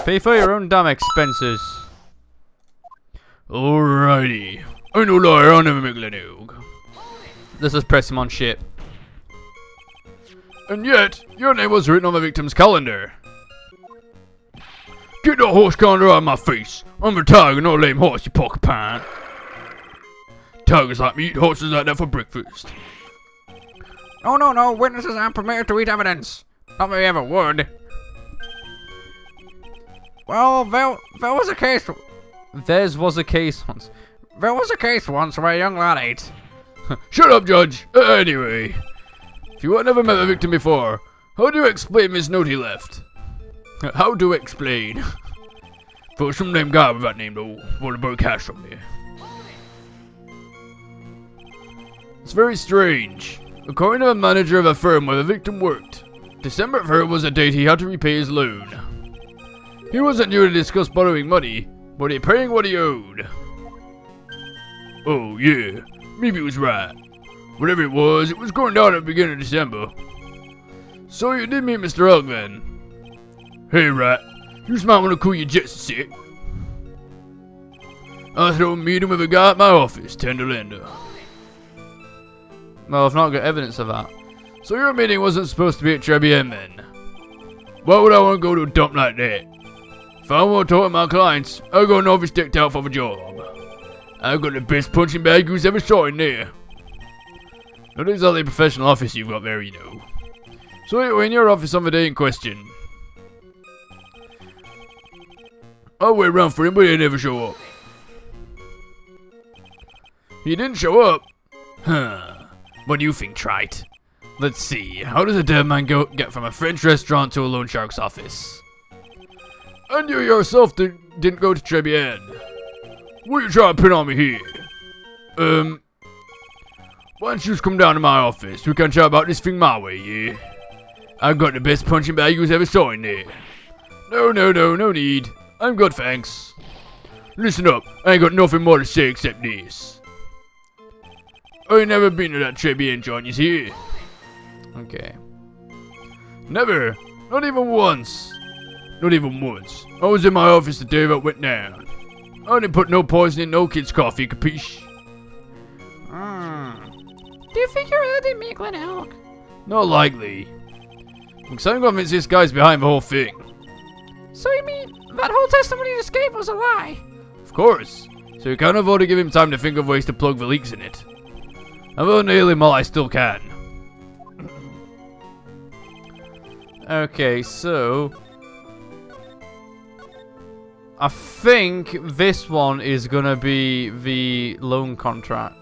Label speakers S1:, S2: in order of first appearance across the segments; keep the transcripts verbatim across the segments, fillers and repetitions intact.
S1: Pay for your own damn expenses.
S2: Alrighty. I no liar, I'll never make Glenelg.
S1: Let's just press him on shit.
S2: And yet, your name was written on the victim's calendar. Get that horse calendar out of my face. I'm a tiger, not a lame horse, you porcupine. Tigers like me eat horses like that for breakfast.
S3: No, no, no. Witnesses aren't permitted to eat evidence. Not that we ever would. Well, there, there was a case.
S1: Theirs was a case once.
S3: There was a case once where a young lad ate.
S2: Shut up, Judge. Uh, anyway, if you had never met the victim before, how do you explain this note he left? How do you explain? For some named guy with that name, though, want to borrow cash from me. It's very strange. According to the manager of a firm where the victim worked, December third was the date he had to repay his loan. He wasn't new to discuss borrowing money, but he paying what he owed. Oh yeah, maybe it was right. Whatever it was, it was going down at the beginning of December. So you did meet Mister Elk then? Hey Rat, you might want to cool your jets a sec. I thought a meeting with a guy at my office, Tenderlander.
S1: Well, I've not got evidence of that.
S2: So your meeting wasn't supposed to be at Tribulations then? Why would I want to go to a dump like that? If I want to talk to my clients, I'll go novice decked out for the job. I've got the best punching bag who's ever saw in there. Not exactly a professional office you've got there, you know. So anyway, in your office on the day in question. I'll wait around for him, but he never show up. He didn't show up? Huh. What do you think, Trite? Let's see, how does a dead man go get from a French restaurant to a loan shark's office? And you yourself did, didn't go to Tribulations. What are you trying to pin on me here? Um, why don't you just come down to my office? We can chat about this thing my way, yeah? I've got the best punching bag you ever saw in there. No, no, no, no need. I'm good, thanks. Listen up, I ain't got nothing more to say except this. I ain't never been to that Tribulations joint, you see?
S1: Okay.
S2: Never. Not even once. Not even once. I was in my office the day that went down. I didn't put no poison in no kid's coffee, capiche?
S3: Hmm. Do you think you really did meet Glen Elk?
S2: Not likely. Because I'm convinced this guy's behind the whole thing.
S3: So you mean that whole testimony you just gave was a lie?
S2: Of course. So you can't afford to give him time to think of ways to plug the leaks in it. I'm gonna nail him while I still can.
S1: Okay, so I think this one is gonna be the loan contract.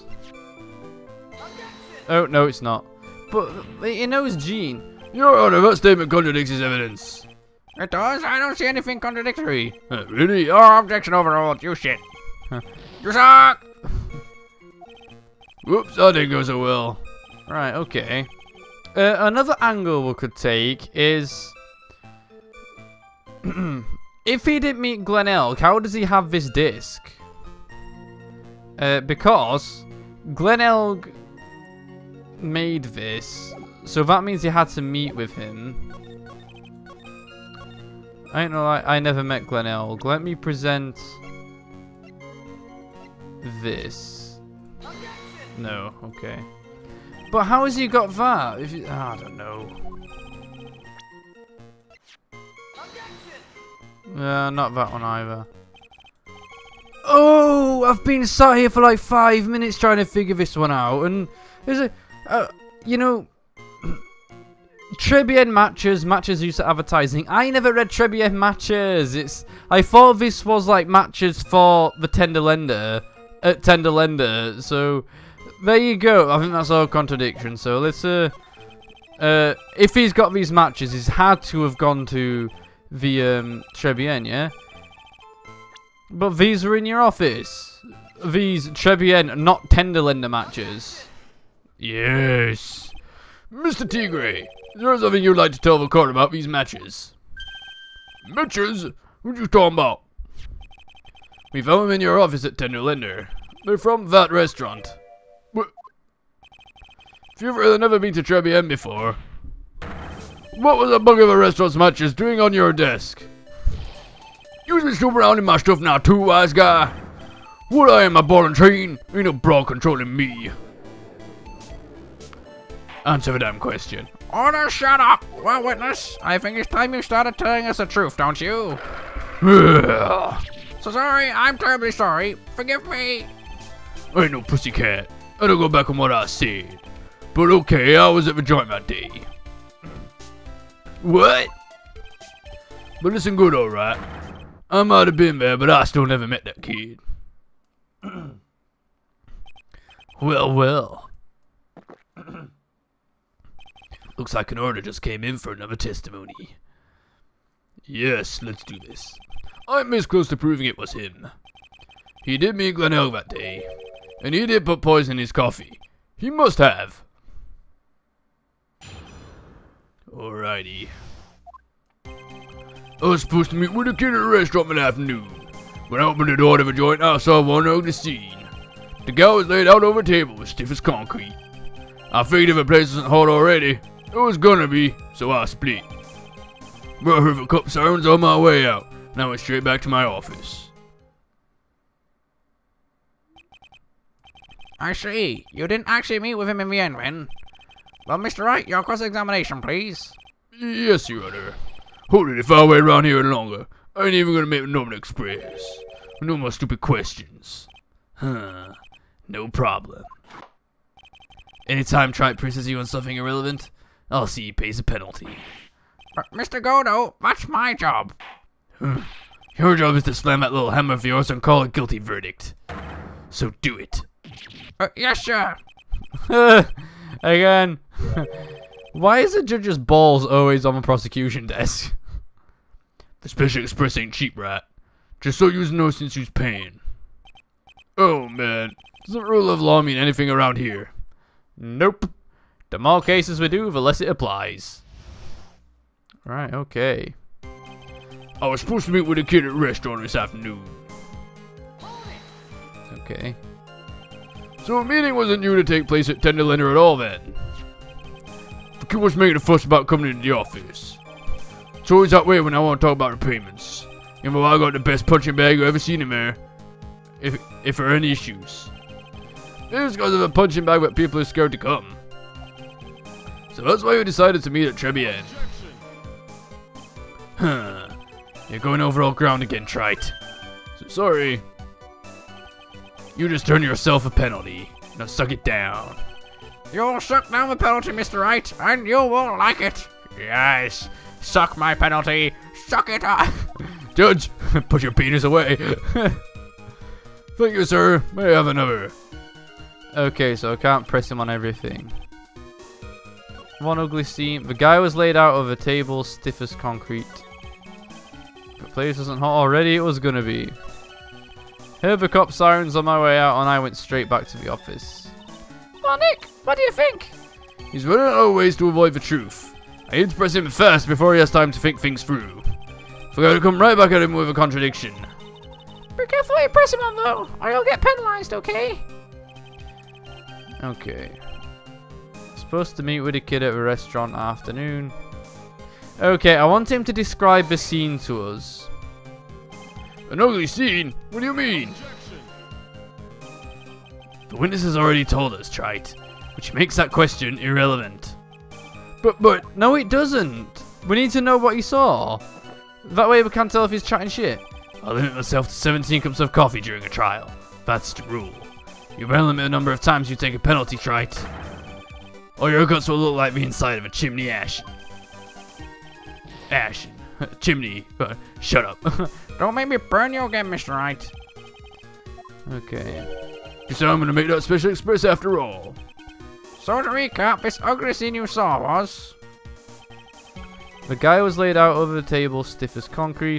S1: Oh no, it's not. But it knows Gene.
S2: Your Honor, that statement contradicts his evidence.
S3: It does? I don't see anything contradictory.
S2: Uh, really?
S3: Your objection overruled. You shit. You suck!
S2: Whoops, that didn't go so well.
S1: Right, okay. Uh, another angle we could take is if he didn't meet Glen Elk, how does he have this disc? Uh, because Glen Elk made this, so that means he had to meet with him. I don't know, I, I never met Glen Elk. Let me present this. No, okay. But how has he got that? If you, I don't know. Uh, not that one either. Oh, I've been sat here for like five minutes trying to figure this one out, and is it? Uh, you know, Tribulations matches, matches used to advertising. I never read Tribulations matches. It's. I thought this was like matches for the Tenderlander, uh, Tenderlander. So there you go. I think that's all contradiction. So let's. Uh, uh, if he's got these matches, he's had to have gone to the um, Tribulations, yeah. But these were in your office. These Tribulations, not Tenderlander matches.
S2: Yes. Mister Tigre, is there something you'd like to tell the court about these matches? Matches? What you talking about? We found them in your office at Tenderlander. They're from that restaurant. What? If you've really never been to Tribulations before, what was a bug of a restaurant's matches doing on your desk? You been snooping around in my stuff now too, wise guy. What I am a ball and chain, ain't no bra controlling me. Answer the damn question.
S3: Order, shut up! Well, witness, I think it's time you started telling us the truth, don't you? So sorry, I'm terribly sorry. Forgive me.
S2: I ain't no pussycat. I don't go back on what I said. But okay, I was at the joint that day. What? But listen good, alright. I might have been there, but I still never met that kid. Well, well. Looks like an order just came in for another testimony. Yes, let's do this. I'm this close to proving it was him. He did meet Glenelg that day, and he did put poison in his coffee. He must have. Alrighty. I was supposed to meet with a kid at a restaurant that afternoon. When I opened the door to the joint, I saw one ugly scene. The guy was laid out over a table as stiff as concrete. I figured if the place wasn't hot already, it was gonna be, so I split. But I heard the cop sirens on my way out, and I went straight back to my office.
S3: I see. You didn't actually meet with him in the end, then? Well, Mister Wright, your cross-examination, please.
S2: Yes, Your Honor. Hold it, if I wait around here any longer, I ain't even gonna make the Northern Express. No more stupid questions. Huh. No problem. Anytime Trite presses you on something irrelevant, I'll see he pays a penalty.
S3: But Mister Godo, that's my job.
S2: Your job is to slam that little hammer of yours and call a guilty verdict. So do it.
S3: Uh, yes, sir.
S1: Again. Why is the judge's balls always on the prosecution desk?
S2: The Special Express ain't cheap, right? Just so you know since you's paying. Oh man, doesn't rule of law mean anything around here?
S1: Nope. The more cases we do, the less it applies. Right, okay.
S2: I was supposed to meet with a kid at a restaurant this afternoon.
S1: Okay.
S2: So a meeting wasn't due to take place at Tenderlander at all then. The kid was making a fuss about coming into the office. It's always that way when I want to talk about the payments. You know, I got the best punching bag you've ever seen in there. If, if there are any issues. It's because of a punching bag that people are scared to come. So that's why we decided to meet at Tribulations. Huh. You're going over old ground again, Trite. So sorry. You just earned yourself a penalty. Now suck it down.
S3: You'll suck down the penalty, Mister Wright, and you won't like it. Yes. Suck my penalty. Suck it up.
S2: Judge, put your penis away. Thank you, sir. May I have another?
S1: Okay, so I can't press him on everything. One ugly scene. The guy was laid out of a table stiff as concrete. The place wasn't hot already, it was gonna be. Heard the cop sirens on my way out and I went straight back to the office.
S3: Well, Nick, what do you think?
S2: He's running out of ways to avoid the truth. I need to press him fast before he has time to think things through. Forgot to come right back at him with a contradiction.
S3: Be careful how you press him on, though, or you'll get penalized, okay?
S1: Okay. Supposed to meet with a kid at a restaurant afternoon. Okay, I want him to describe the scene to us.
S2: An ugly scene? What do you mean? The witness has already told us, Trite, which makes that question irrelevant.
S1: But, but, no it doesn't. We need to know what he saw. That way we can't tell if he's chatting shit.
S2: I'll limit myself to seventeen cups of coffee during a trial. That's the rule. You better limit the number of times you take a penalty, Trite. Or your guts will look like the inside of a chimney ash. Ash. Chimney. Uh, shut up.
S3: Don't make me burn you again, Mister Wright.
S1: Okay.
S2: You said I'm gonna make that Special Express after all.
S3: So to recap, this ugly scene you saw was...
S1: The guy was laid out over the table, stiff as concrete.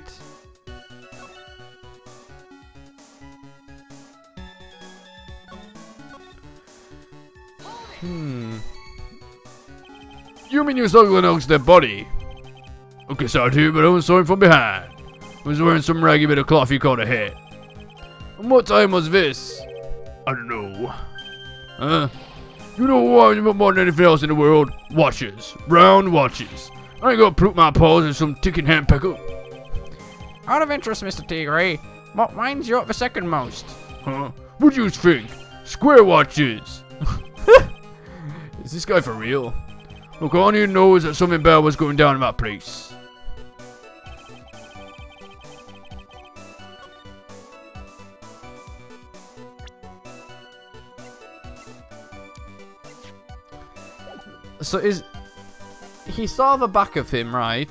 S1: Hmm.
S2: You mean you saw Glenelg's dead body? Okay, so I do, but I only saw him from behind. He was wearing some raggy bit of cloth you called a hat. And what time was this? I don't know. Huh? You know what I want more than anything else in the world? Watches. Round watches. I ain't gonna poop my paws in some ticking handpecker.
S3: Out of interest, Mister Tigre, what winds you up the second most?
S2: Huh? What do you think? Square watches. Is this guy for real? Look, all you know is that something bad was going down in that place.
S1: So is he saw the back of him, right?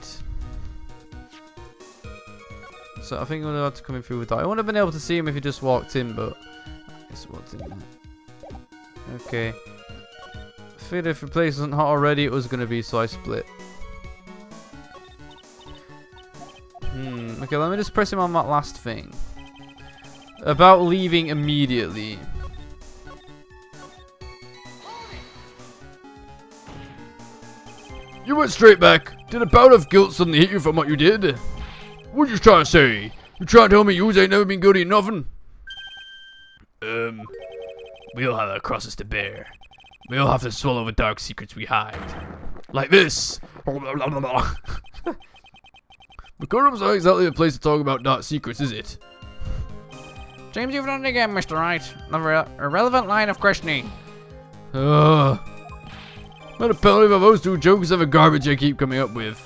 S1: So I think we'll have to come in through the door. I wouldn't have been able to see him if he just walked in, but I guess he walked in there. Okay. I feel if the place wasn't hot already, it was gonna be, so I split. Hmm. Okay, let me just press him on that last thing. About leaving immediately.
S2: You went straight back. Did a bout of guilt suddenly hit you from what you did? What you trying to say? You trying to tell me you ain't never been guilty of nothing? Um, we all have our crosses to bear. We all have to swallow the dark secrets we hide. Like this. The courtroom's not exactly a place to talk about dark secrets, is it?
S3: James, you've done it again, Mister Wright. Another irrelevant line of questioning.
S2: Ugh. What a penalty for those two jokes of the garbage I keep coming up with.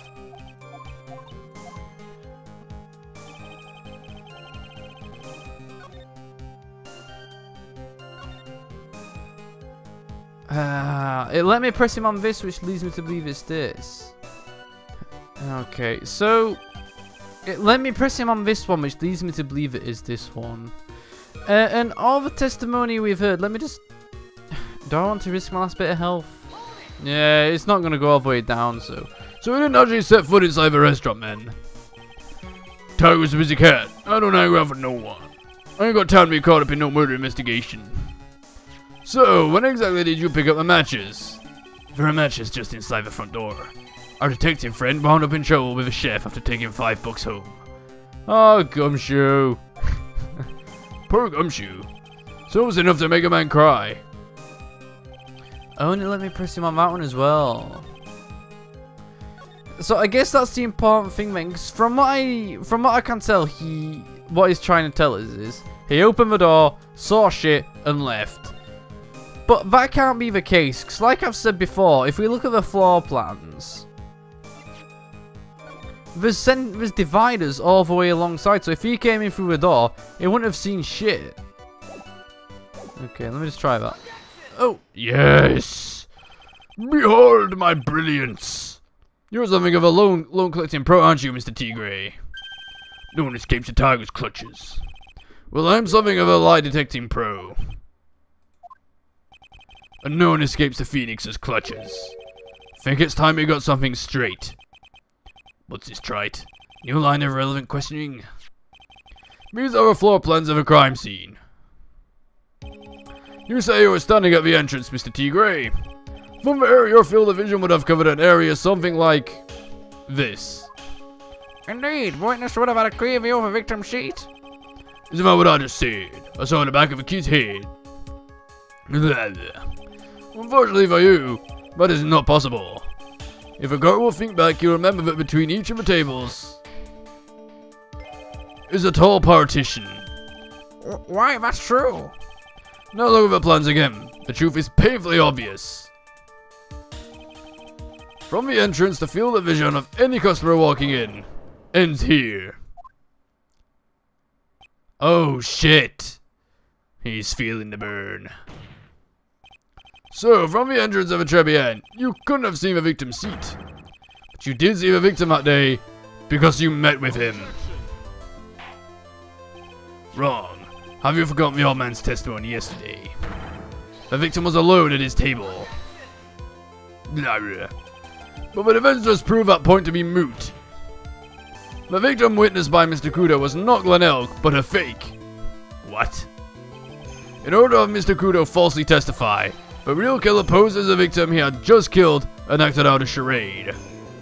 S1: Uh, it let me press him on this, which leads me to believe it's this. Okay, so it let me press him on this one, which leads me to believe it is this one. Uh, and all the testimony we've heard, let me just... Do I want to risk my last bit of health? Yeah, it's not going to go all the way down, so...
S2: So we didn't actually set foot inside the restaurant, man. Tigre was a busy cat. I don't hang around for no one. I ain't got time to be caught up in no murder investigation. So, when exactly did you pick up the matches? There are matches just inside the front door. Our detective friend wound up in trouble with a chef after taking five bucks home.
S1: Oh, Gumshoe.
S2: Poor Gumshoe. So it was enough to make a man cry.
S1: Oh, and it let me press him on that one as well. So I guess that's the important thing, then, 'cause from what I from what I can tell, he what he's trying to tell us is he opened the door, saw shit, and left. But that can't be the case, because like I've said before, if we look at the floor plans, there's, there's dividers all the way alongside, so if he came in through the door, he wouldn't have seen shit. Okay, let me just try that.
S2: Oh, yes! Behold my brilliance! You're something of a loan, loan collecting pro, aren't you, Mister Tigre? No one escapes the Tigre's clutches. Well, I'm something of a lie detecting pro. And no one escapes the Phoenix's clutches. Think it's time we got something straight. What's this trite? New line of relevant questioning? These are the floor plans of a crime scene. You say you were standing at the entrance, Mister Tigre. From there, your field of vision would have covered an area something like this.
S3: Indeed, witness would have had a clear view of a victim's sheet.
S2: Isn't that what I just said? I saw in the back of a kid's head. Unfortunately for you, that is not possible. If a guard will think back, you'll remember that between each of the tables is a tall partition.
S3: Why, that's true.
S2: Now look at the plans again. The truth is painfully obvious. From the entrance, the field of vision of any customer walking in ends here. Oh shit. He's feeling the burn. So, from the entrance of a Tribulation, you couldn't have seen the victim's seat. But you did see the victim that day, because you met with him. Wrong. Have you forgotten the old man's testimony yesterday? The victim was alone at his table. Blah, blah. But the events just prove that point to be moot. The victim witnessed by Mister Kudo was not Glen Elk, but a fake. What? In order to have Mister Kudo falsely testify, the real killer posed as a victim he had just killed and acted out a charade.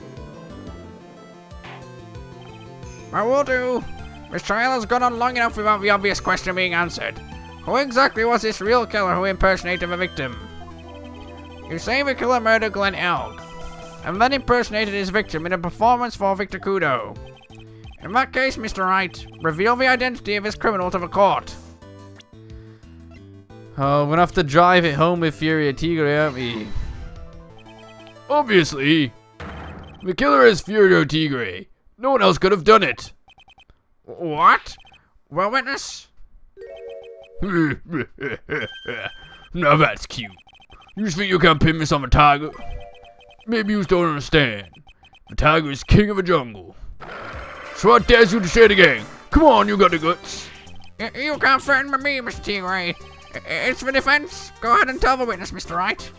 S3: I will do. This trial has gone on long enough without the obvious question being answered. Who exactly was this real killer who impersonated the victim? You say the killer murdered Glen Elk, and then impersonated his victim in a performance for Victor Kudo. In that case, Mister Wright, reveal the identity of this criminal to the court.
S1: Oh, we're gonna have to drive it home with Fury Tigre, aren't we?
S2: Obviously. The killer is Fury Tigre. No one else could have done it.
S3: What? Well, witness?
S2: Now that's cute. You just think you can pin this on the Tigre? Maybe you don't understand. The Tigre is king of the jungle. So I dare you to say it again. Come on, you got the guts.
S3: Y you can't threaten me, Mister Tigre. It's the defense. Go ahead and tell the witness, Mister Wright.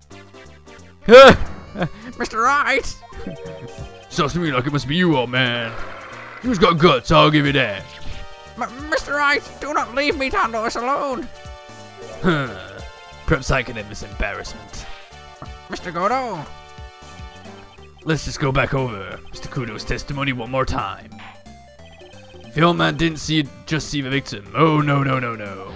S3: Mister Wright!
S2: Sounds to me like it must be you, old man. You've got guts, I'll give you that.
S3: M Mister Wright, do not leave me to handle this alone.
S2: Perhaps I can end this embarrassment.
S3: Mister Godo?
S2: Let's just go back over Mister Kudo's testimony one more time. The old man didn't see just see the victim. Oh, no, no, no, no.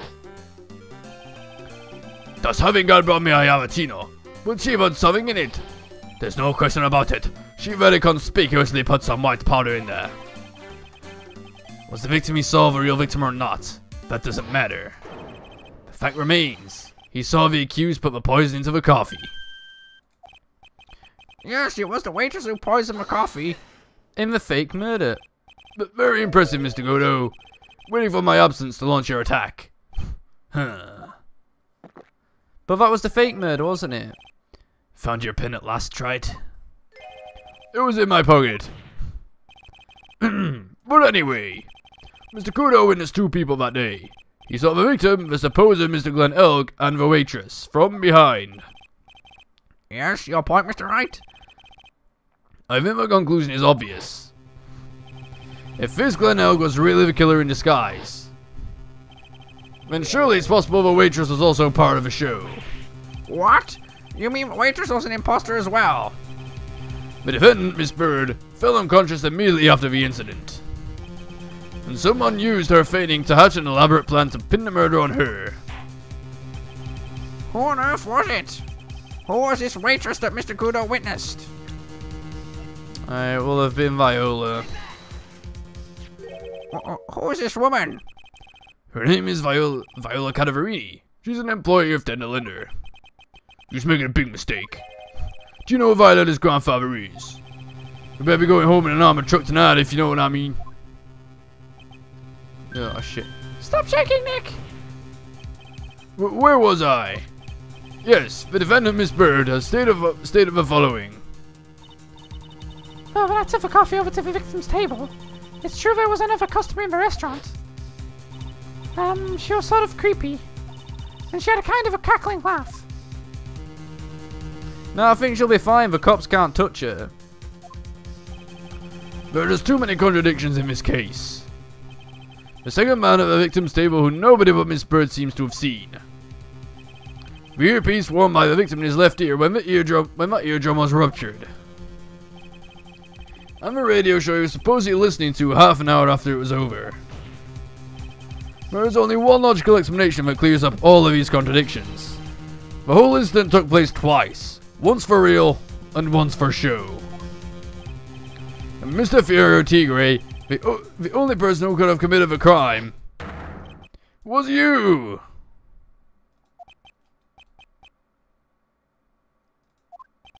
S2: Das Havingal brought me a Yavatino. But she put something in it. There's no question about it. She very conspicuously put some white powder in there. Was the victim he saw the real victim or not? That doesn't matter. The fact remains, he saw the accused put the poison into the coffee.
S3: Yes, it was the waitress who poisoned the coffee.
S1: In the fake murder.
S2: But very impressive, Mister Godo. Waiting for my absence to launch your attack. Huh.
S1: But that was the fake murder, wasn't it?
S2: Found your pen at last, Trite? It was in my pocket. But anyway, Mister Kudo witnessed two people that day. He saw the victim, the supposed Mister Glenn Elk, and the waitress, from behind.
S3: Yes, your point, Mister Wright?
S2: I think the conclusion is obvious. If this Glenn Elk was really the killer in disguise, then surely it's possible the waitress was also part of the show.
S3: What? You mean the waitress was an imposter as well?
S2: The defendant, Miss Bird, fell unconscious immediately after the incident. And someone used her fainting to hatch an elaborate plan to pin the murder on her.
S3: Who on earth was it? Who was this waitress that Mister Kudo witnessed?
S1: It will have been Viola.
S3: Who is this woman?
S2: Her name is Viola, Viola Cadaverini. She's an employee of Tender Lender. You're just making a big mistake. Do you know who Violeta's grandfather is? We better be going home in an armored truck tonight, if you know what I mean.
S1: Oh, shit.
S3: Stop shaking, Nick!
S2: W where was I? Yes, the defendant, Miss Bird, has stated, uh, stated the following.
S4: Oh, when I took the coffee over to the victim's table, it's true there was another customer in the restaurant. Um, she was sort of creepy. And she had a kind of a cackling laugh.
S1: No, I think she'll be fine. The cops can't touch her.
S2: There are just too many contradictions in this case. The second man at the victim's table who nobody but Miss Bird seems to have seen. The earpiece worn by the victim in his left ear when the eardrum when that eardrum was ruptured. And the radio show he was supposedly listening to half an hour after it was over. There is only one logical explanation that clears up all of these contradictions. The whole incident took place twice. Once for real, and once for show. And Mister Fury Tigre, the, o the only person who could have committed the crime, was you!